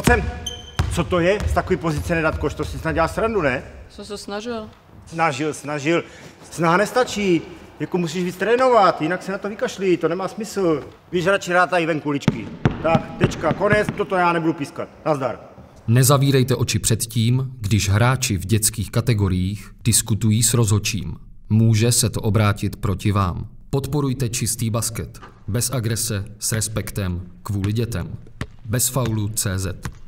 sem. Co to je? Z takové pozice nedat koš, to si snad dělal srandu, ne? Jsem se snažil. Snažil. Snaha nestačí. Jako musíš víc trénovat, jinak se na to vykašlí, to nemá smysl. Víš, radši rátají ven kuličky. Tak, tečka, konec, toto já nebudu pískat. Nazdar. Nezavírejte oči před tím, když hráči v dětských kategoriích diskutují s rozhodčím. Může se to obrátit proti vám. Podporujte čistý basket. Bez agrese, s respektem, kvůli dětem. Bez faulu.cz